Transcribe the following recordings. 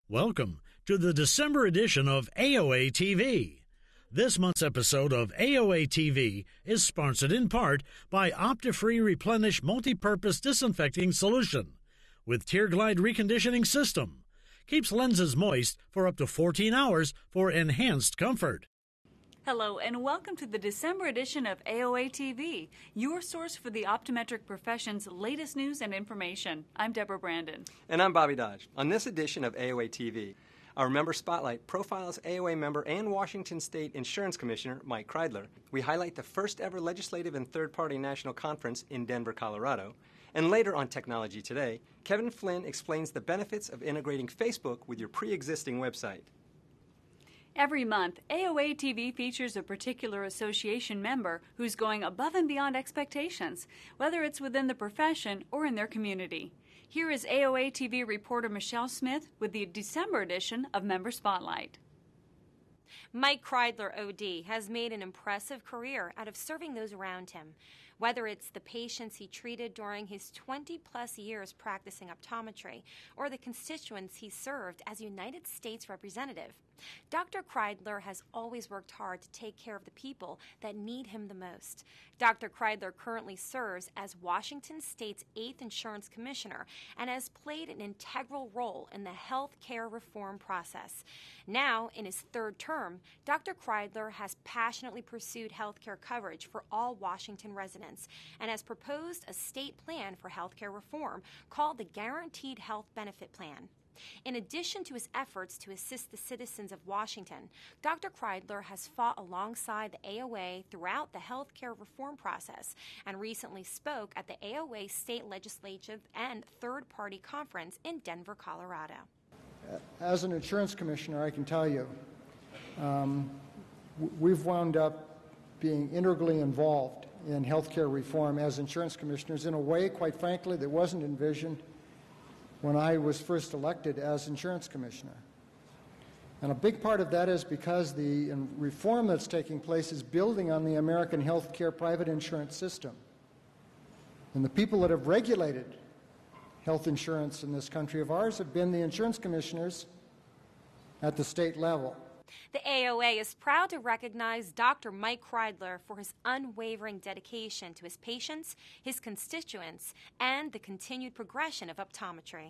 Welcome to the December edition of AOA TV. This month's episode of AOA TV is sponsored in part by OptiFree Replenish Multi-Purpose Disinfecting Solution with Tear Glide Reconditioning System. Keeps lenses moist for up to 14 hours for enhanced comfort. Hello and welcome to the December edition of AOA TV, your source for the optometric profession's latest news and information. I'm Deborah Brandon. And I'm Bobby Dodge. On this edition of AOA TV, our Member Spotlight profiles AOA member and Washington State Insurance Commissioner Mike Kreidler. We highlight the first ever legislative and third-party national conference in Denver, Colorado. And later on Technology Today, Kevin Flynn explains the benefits of integrating Facebook with your pre-existing website. Every month, AOA TV features a particular association member who's going above and beyond expectations, whether it's within the profession or in their community. Here is AOA TV reporter Michelle Smith with the December edition of Member Spotlight. Mike Kreidler, OD, has made an impressive career out of serving those around him, whether it's the patients he treated during his 20-plus years practicing optometry or the constituents he served as United States Representative. Dr. Kreidler has always worked hard to take care of the people that need him the most. Dr. Kreidler currently serves as Washington State's 8th Insurance Commissioner and has played an integral role in the health care reform process. Now, in his third term, Dr. Kreidler has passionately pursued health care coverage for all Washington residents and has proposed a state plan for health care reform called the Guaranteed Health Benefit Plan. In addition to his efforts to assist the citizens of Washington, Dr. Kreidler has fought alongside the AOA throughout the health care reform process and recently spoke at the AOA State Legislative and Third-Party Conference in Denver, Colorado. As an insurance commissioner, I can tell you, we've wound up being integrally involved in health care reform as insurance commissioners in a way, quite frankly, that wasn't envisioned when I was first elected as insurance commissioner. And a big part of that is because the reform that's taking place is building on the American health care private insurance system. And the people that have regulated health insurance in this country of ours have been the insurance commissioners at the state level. The AOA is proud to recognize Dr. Mike Kreidler for his unwavering dedication to his patients, his constituents, and the continued progression of optometry.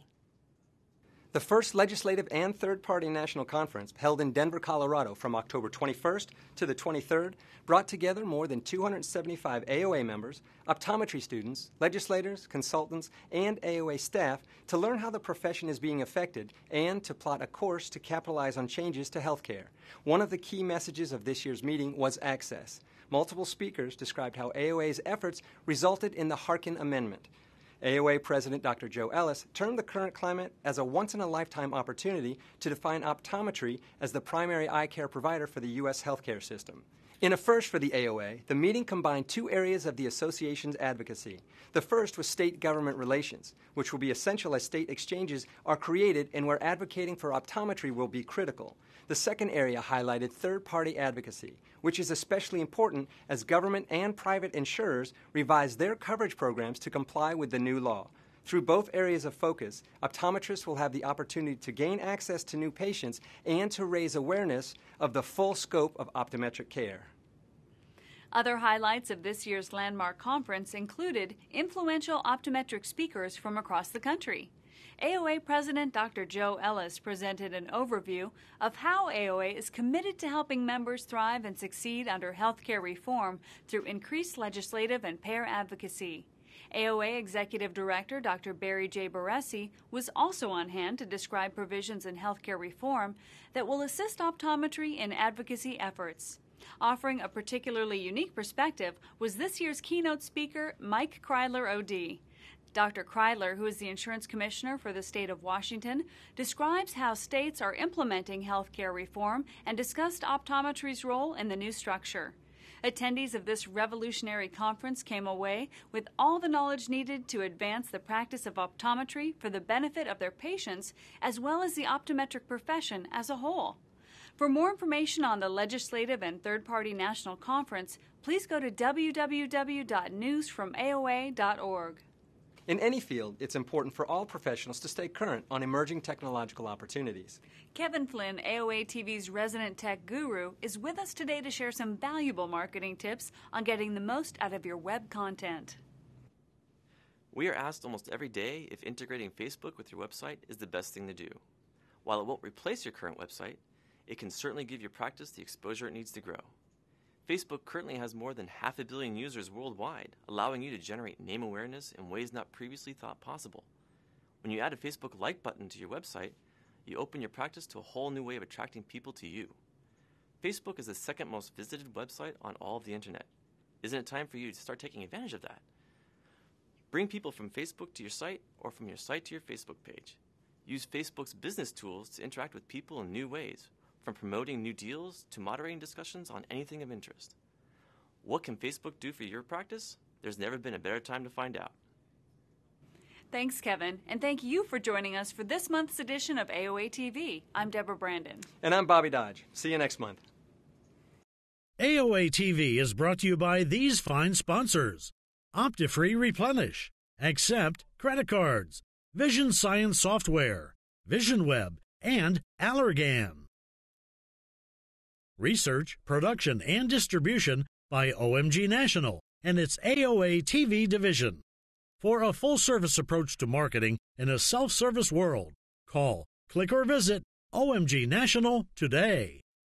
The first legislative and third-party national conference, held in Denver, Colorado from October 21st to the 23rd, brought together more than 275 AOA members, optometry students, legislators, consultants, and AOA staff to learn how the profession is being affected and to plot a course to capitalize on changes to healthcare. One of the key messages of this year's meeting was access. Multiple speakers described how AOA's efforts resulted in the Harkin Amendment. AOA President Dr. Joe Ellis termed the current climate as a once-in-a-lifetime opportunity to define optometry as the primary eye care provider for the U.S. healthcare system. In a first for the AOA, the meeting combined two areas of the association's advocacy. The first was state government relations, which will be essential as state exchanges are created and where advocating for optometry will be critical. The second area highlighted third-party advocacy, which is especially important as government and private insurers revise their coverage programs to comply with the new law. Through both areas of focus, optometrists will have the opportunity to gain access to new patients and to raise awareness of the full scope of optometric care. Other highlights of this year's landmark conference included influential optometric speakers from across the country. AOA President Dr. Joe Ellis presented an overview of how AOA is committed to helping members thrive and succeed under healthcare reform through increased legislative and payer advocacy. AOA Executive Director Dr. Barry J. Baresi was also on hand to describe provisions in healthcare reform that will assist optometry in advocacy efforts. Offering a particularly unique perspective was this year's keynote speaker, Mike Kreidler, OD. Dr. Kreidler, who is the insurance commissioner for the state of Washington, describes how states are implementing health care reform and discussed optometry's role in the new structure. Attendees of this revolutionary conference came away with all the knowledge needed to advance the practice of optometry for the benefit of their patients as well as the optometric profession as a whole. For more information on the legislative and third-party national conference, please go to www.newsfromaoa.org. In any field, it's important for all professionals to stay current on emerging technological opportunities. Kevin Flynn, AOA TV's resident tech guru, is with us today to share some valuable marketing tips on getting the most out of your web content. We are asked almost every day if integrating Facebook with your website is the best thing to do. While it won't replace your current website, it can certainly give your practice the exposure it needs to grow. Facebook currently has more than 500 million users worldwide, allowing you to generate name awareness in ways not previously thought possible. When you add a Facebook like button to your website, you open your practice to a whole new way of attracting people to you. Facebook is the second most visited website on all of the internet. Isn't it time for you to start taking advantage of that? Bring people from Facebook to your site or from your site to your Facebook page. Use Facebook's business tools to interact with people in new ways, from promoting new deals to moderating discussions on anything of interest. What can Facebook do for your practice? There's never been a better time to find out. Thanks, Kevin, and thank you for joining us for this month's edition of AOA TV. I'm Deborah Brandon. And I'm Bobby Dodge. See you next month. AOA TV is brought to you by these fine sponsors: OptiFree Replenish, Accept Credit Cards, Vision Science Software, VisionWeb, and Allergan. Research, production, and distribution by OMG National and its AOA TV division. For a full-service approach to marketing in a self-service world, call, click, or visit OMG National today.